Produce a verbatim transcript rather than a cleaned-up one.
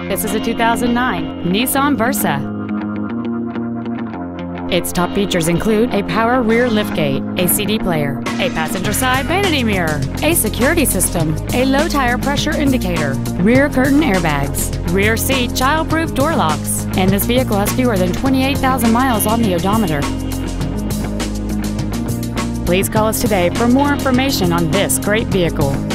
This is a two thousand nine Nissan Versa. Its top features include a power rear liftgate, a C D player, a passenger side vanity mirror, a security system, a low tire pressure indicator, rear curtain airbags, rear seat child-proof door locks, and this vehicle has fewer than twenty-eight thousand miles on the odometer. Please call us today for more information on this great vehicle.